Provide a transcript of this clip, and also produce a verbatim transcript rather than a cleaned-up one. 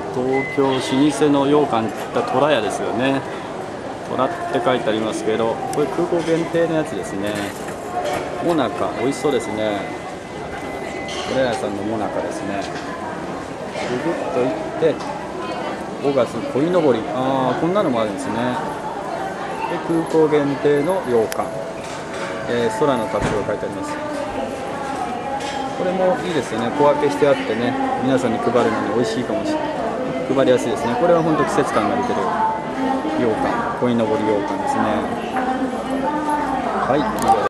東京老舗の羊羹って言ったら虎屋ですよね。虎って書いてありますけど、これ空港限定のやつですね。もなか美味しそうですね。虎屋さんのもなかですね。ぐぐっといってごがつ鯉のぼり、ああこんなのもあるんですね。で空港限定の羊羹、えー、空の達を書いてあります。これもいいですよね。小分けしてあってね、皆さんに配るのに美味しいかもしれない。配りやすいですね。これは本当季節感が出てる羊羹、鯉のぼり羊羹ですね。はい。